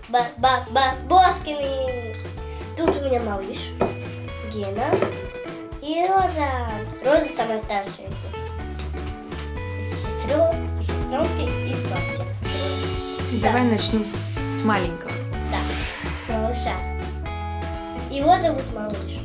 Барбоскины. Тут у меня малыш, Гена и Роза. Роза самая старшая. Сестренки и братья. Давай начнем с маленького. Да, с малыша. Его зовут малыш.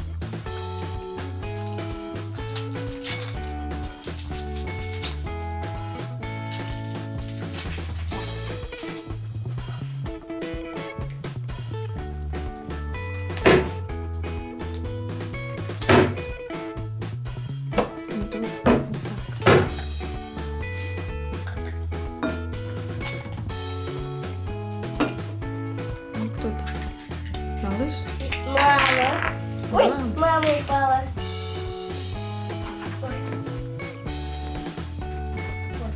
Кто это? Малыш? Мама. Ой, мама упала. Ой. Вот.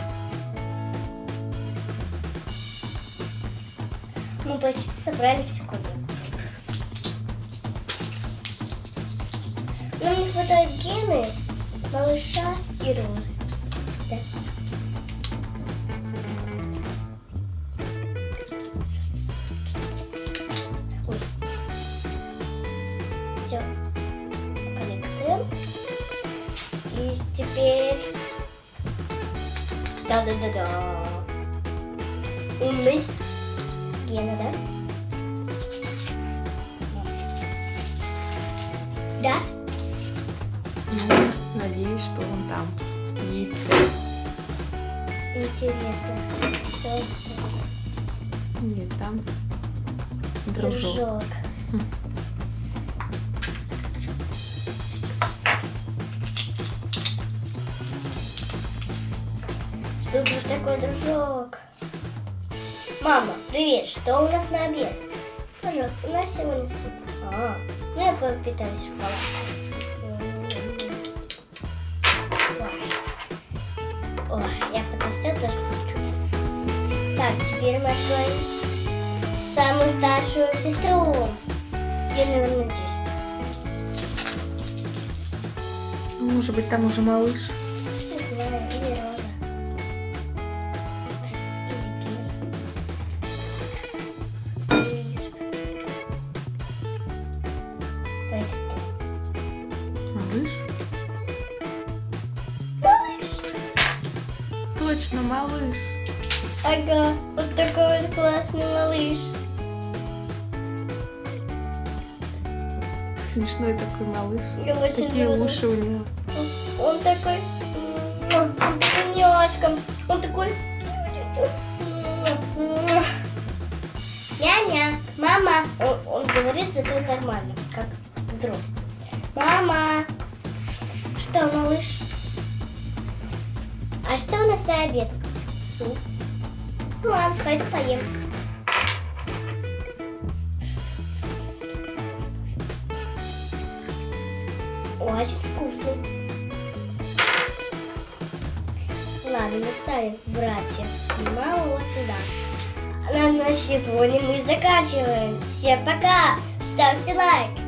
Мы почти собрали все кубики. Нам не хватает Гены, малыша и Розы. Да. Ой. Все. Коллекция. И теперь... Да-да-да-да. Умный Гена, да? Да? Ну, надеюсь, что он там видит. Интересно. Что? Нет, там дружок. Тут вот такой дружок. Мама, привет, что у нас на обед? Пожалуйста, у нас сегодня суп. Ну я попитаюсь шоколадом. Ой, я подостал, даже чуть-чуть. Так, теперь мы откроем самую старшую сестру. Ей, наверное, 10. Может быть, там уже малыш. Не знаю, или Роза. Малыш? Малыш! Точно, малыш. Ага, вот такой вот классный малыш. Смешной такой малыш. Я очень Такие люблю. уши у него. Он такой няшком. Он такой... Няня, мама. Он говорит, зато нормально, как взрослый. Мама. Что, малыш? А что у нас на обед? Суп. Ну ладно, пойду поем. Очень вкусный. Ладно, мы ставим братьев и маму вот сюда. А на сегодня мы заканчиваем. Всем пока! Ставьте лайк!